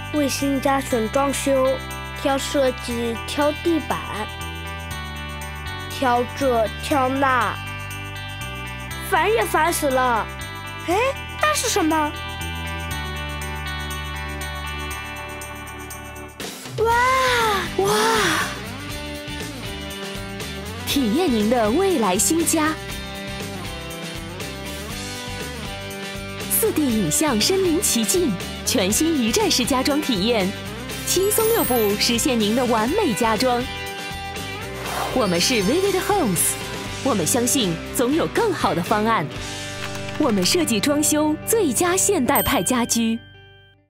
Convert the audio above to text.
为新家选装修，挑设计，挑地板，挑这挑那，烦也烦死了。哎，那是什么？哇！ 体验您的未来新家，4D 影像身临其境，全新一站式家装体验，轻松6步实现您的完美家装。我们是 Vivid Homes， 我们相信总有更好的方案。我们设计装修最佳现代派家居。